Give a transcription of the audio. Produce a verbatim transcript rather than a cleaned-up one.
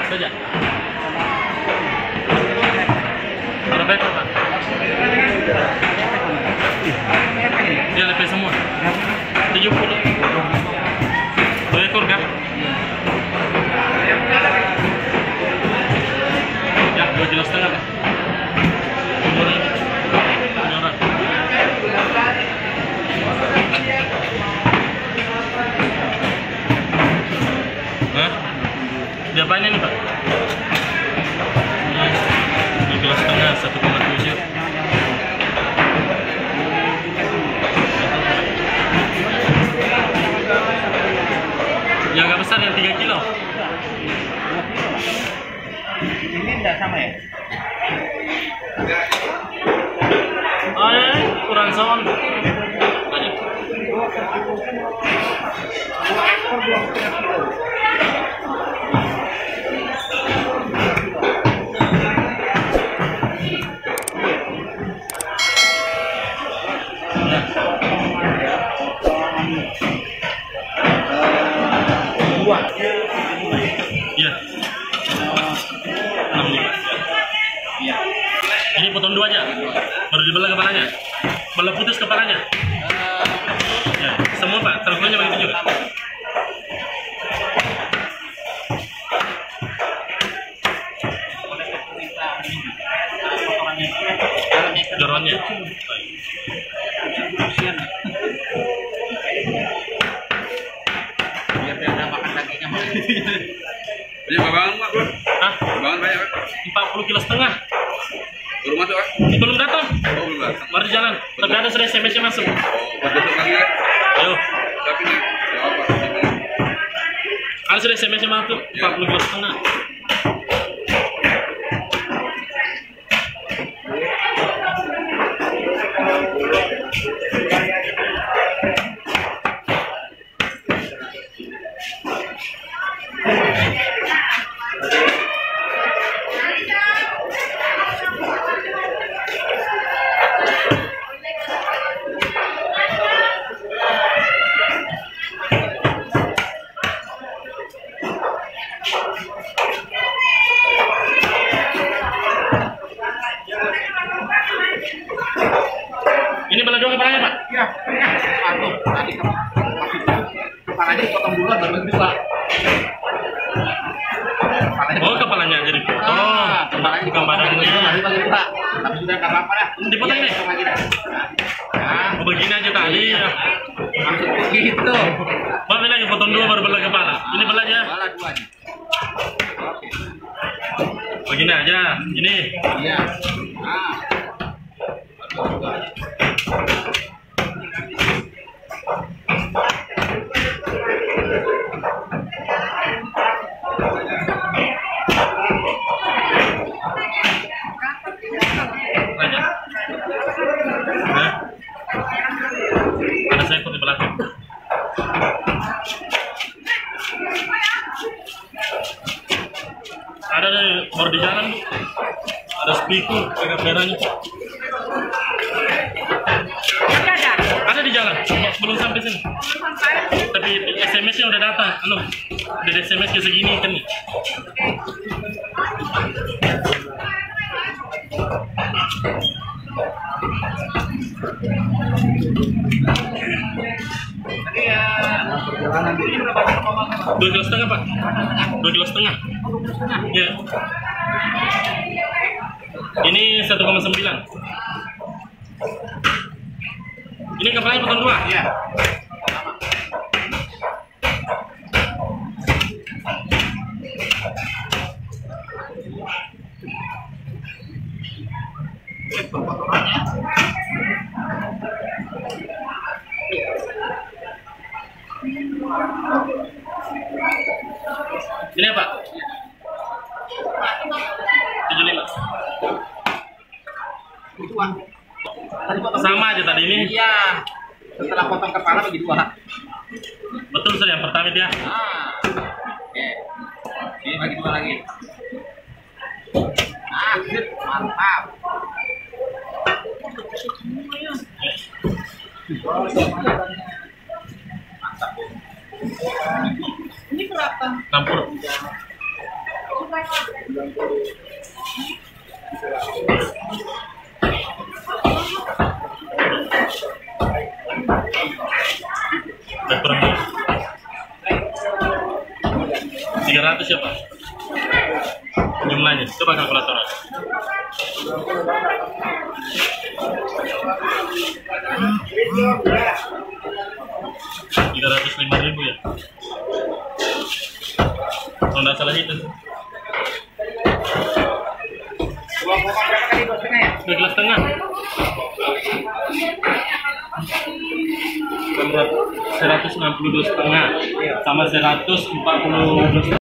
saja. Berapa ekor Pak? Dia lebih semua. tujuh puluh. Dua ekor kan? Ya, dua kilo setengah Pak. Umurnya ini orang. Hah? Dia banyak nih Pak? Dua kilo setengah, satu koma tujuh. Yang agak besar yang tiga kilo. Ini enggak sama ya? Oh ya, kurang soal. Dua. Iya. enam lima. Iya. Ini potong dua aja. Baru dibelah kepalanya. Belah putus kepalanya. Ya, semua Pak. Teleponnya begitu juga. Doronnya. Biar dia ada makan dagingnya. Banyak banget Pak, Bro. Hah? Banget banyak Pak. empat puluh kilo setengah. Baru masuk Pak? Belum datang. Oh, belum datang. Baru jalan. Tapi ada sudah S M S-nya masuk. Oh, buat besok lagi ya? Ayo. Tapi nih, ya apa? Ada sudah S M S-nya masuk. empat puluh kilo setengah. Ini belah dua kepalanya Pak? Iya. Satu. Tadi kepalanya potong dulu baru dua. Oh, kepalanya jadi potong. Ah, kepalanya Bukan badannya. Baru bagi dua. Tapi sudah enggak apa-apa dah. Dipotong ini? Potong lagi dah. Nah, Oh, begini aja tadi. maksud begitu. Pak bilang potong dua baru belah kepala. Ini belahnya. Kepala dua nih. Oke. Begini aja. Ini. Iya. Nah. Baru dua aja. Aja. Nah. Ada saya di belakang. Ada deh, baru di jalan Bu. Ada speaker, agak merahnya. Ada di jalan, belum sampai sini. Tapi S M S-nya udah datang. Anu, dari S M S ke segini kan nih. Dua kilo setengah Pak. Dua kilo setengah. Ya. Ini satu koma sembilan. Ini kepalanya potong dua. Iya. Ini apa? tujuh puluh lima. Sama aja tadi ini. Iya. Setelah potong kepala bagi dua. Betul Sir, yang pertama dia. Ah. Oke. Ini bagi dua lagi. Ah, sip. Mantap. Mantap. Ini berapa? enam puluh. Udah kurang tiga ratus ya Pak jumlahnya, coba kalkulator. Tiga ratus lima ribu ya kalau nggak salah itu. Dua koma berapa kali dua setengah ya? Dua gelas setengah seratus enam puluh dua setengah sama seratus empat puluh